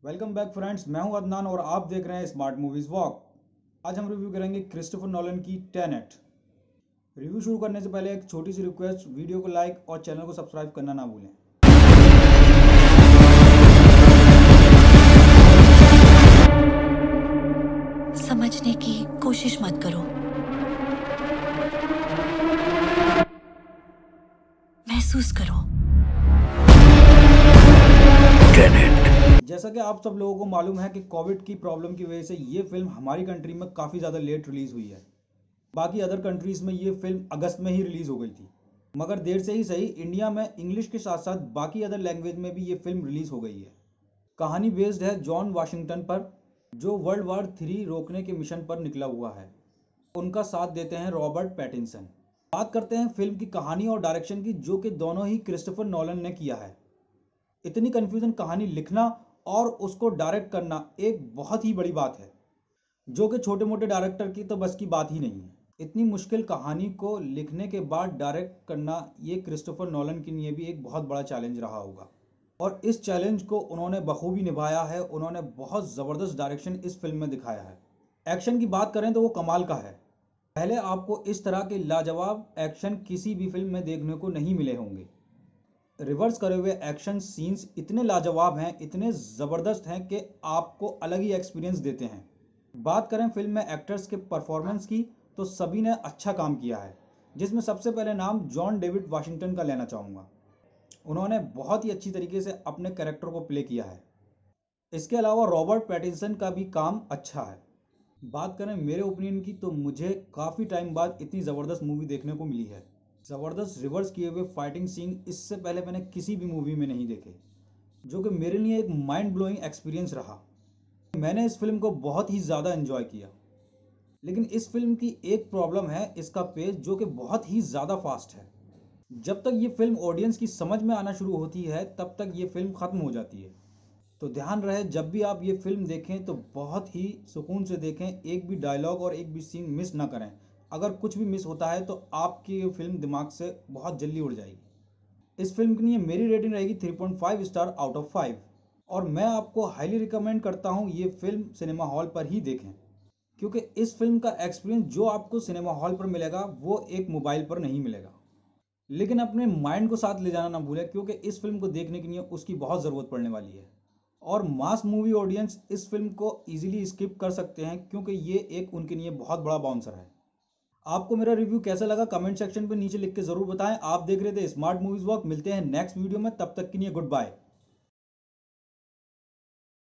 Welcome back friends, मैं हूं अदनान और आप देख रहे हैं स्मार्ट मूवीज वॉक। आज हम रिव्यू करेंगे क्रिस्टोफर नॉलन की टेनेट। रिव्यू शुरू करने से पहले एक छोटी सी रिक्वेस्ट, वीडियो को लाइक और चैनल को सब्सक्राइब करना ना भूलें। समझने की कोशिश मत करो, महसूस करो। जैसा कि आप सब लोगों को मालूम है कि कोविड की प्रॉब्लम की वजह से ये फिल्म हमारी कंट्री में काफ़ी ज़्यादा लेट रिलीज़ हुई है। बाकी अदर कंट्रीज़ में ये फिल्म अगस्त में ही रिलीज़ हो गई थी, मगर देर से ही सही इंडिया में इंग्लिश के साथ साथ बाकी अदर लैंग्वेज में भी ये फिल्म रिलीज़ हो गई है। कहानी बेस्ड है जॉन वाशिंगटन पर, जो वर्ल्ड वॉर 3 रोकने के मिशन पर निकला हुआ है। उनका साथ देते हैं रॉबर्ट पैटिंसन। बात करते हैं फिल्म की कहानी और डायरेक्शन की, जो कि दोनों ही क्रिस्टोफर नॉलन ने किया है। इतनी कंफ्यूजन कहानी लिखना और उसको डायरेक्ट करना एक बहुत ही बड़ी बात है, जो कि छोटे मोटे डायरेक्टर की तो बस की बात ही नहीं है। इतनी मुश्किल कहानी को लिखने के बाद डायरेक्ट करना, ये क्रिस्टोफर नॉलन के लिए भी एक बहुत बड़ा चैलेंज रहा होगा, और इस चैलेंज को उन्होंने बखूबी निभाया है। उन्होंने बहुत ज़बरदस्त डायरेक्शन इस फिल्म में दिखाया है। एक्शन की बात करें तो वो कमाल का है। पहले आपको इस तरह के लाजवाब एक्शन किसी भी फिल्म में देखने को नहीं मिले होंगे। रिवर्स करे हुए एक्शन सीन्स इतने लाजवाब हैं, इतने ज़बरदस्त हैं कि आपको अलग ही एक्सपीरियंस देते हैं। बात करें फिल्म में एक्टर्स के परफॉर्मेंस की, तो सभी ने अच्छा काम किया है, जिसमें सबसे पहले नाम जॉन डेविड वाशिंगटन का लेना चाहूँगा। उन्होंने बहुत ही अच्छी तरीके से अपने कैरेक्टर को प्ले किया है। इसके अलावा रॉबर्ट पैटिंसन का भी काम अच्छा है। बात करें मेरे ओपिनियन की, तो मुझे काफ़ी टाइम बाद इतनी ज़बरदस्त मूवी देखने को मिली है। ज़बरदस्त रिवर्स किए हुए फाइटिंग सीन इससे पहले मैंने किसी भी मूवी में नहीं देखे, जो कि मेरे लिए एक माइंड ब्लोइंग एक्सपीरियंस रहा। मैंने इस फिल्म को बहुत ही ज़्यादा एंजॉय किया। लेकिन इस फिल्म की एक प्रॉब्लम है, इसका पेस, जो कि बहुत ही ज़्यादा फास्ट है। जब तक ये फिल्म ऑडियंस की समझ में आना शुरू होती है, तब तक ये फिल्म ख़त्म हो जाती है। तो ध्यान रहे, जब भी आप ये फिल्म देखें तो बहुत ही सुकून से देखें, एक भी डायलॉग और एक भी सीन मिस ना करें। अगर कुछ भी मिस होता है तो आपकी ये फिल्म दिमाग से बहुत जल्दी उड़ जाएगी। इस फिल्म के लिए मेरी रेटिंग रहेगी 3.5 स्टार आउट ऑफ 5, और मैं आपको हाईली रिकमेंड करता हूँ ये फिल्म सिनेमा हॉल पर ही देखें, क्योंकि इस फिल्म का एक्सपीरियंस जो आपको सिनेमा हॉल पर मिलेगा वो एक मोबाइल पर नहीं मिलेगा। लेकिन अपने माइंड को साथ ले जाना ना भूलें, क्योंकि इस फिल्म को देखने के लिए उसकी बहुत ज़रूरत पड़ने वाली है। और मास मूवी ऑडियंस इस फिल्म को इजीली स्किप कर सकते हैं, क्योंकि ये एक उनके लिए बहुत बड़ा बाउंसर है। आपको मेरा रिव्यू कैसा लगा कमेंट सेक्शन पे नीचे लिख के ज़रूर बताएं। आप देख रहे थे स्मार्ट मूवीज़ वॉक। मिलते हैं नेक्स्ट वीडियो में, तब तक के लिए गुड बाय।